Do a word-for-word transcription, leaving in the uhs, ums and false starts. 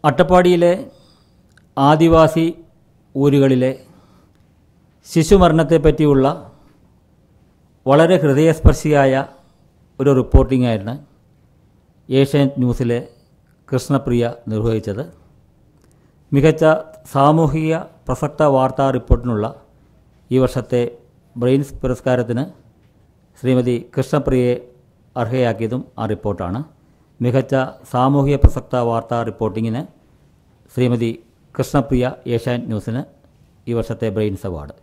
അട്ടപ്പാടിയിലെ ആദിവാസി ഊരുകളിലെ ശിശുമരണത്തെപ്പറ്റിയുള്ള വളരെ ഹൃദയസ്പർശിയായ ഒരു റിപ്പോർട്ടിംഗ് ആയിരുന്നു ഏഷ്യാനെറ്റ് ന്യൂസിലെ കൃഷ്ണപ്രിയ നിർവഹിച്ചത്. മികച്ച സാമൂഹിക പ്രസക്ത വാർത്താ റിപ്പോർട്ടിനുള്ള ഈ വർഷത്തെ ബ്രെയിൻസ് പുരസ്കാരത്തിന് ശ്രീമതി കൃഷ്ണപ്രിയയെ അർഹയാക്കിയതും ആ റിപ്പോർട്ടാണ്. മികച്ച സാമൂഹിക പ്രസക്ത വാർത്താ റിപ്പോർട്ടിങ്ങിന് ശ്രീമതി കൃഷ്ണപ്രിയ ഏഷ്യാനെറ്റ് ന്യൂസിന് ഈ വർഷത്തെ ബ്രെയിൻസ് അവാർഡ്.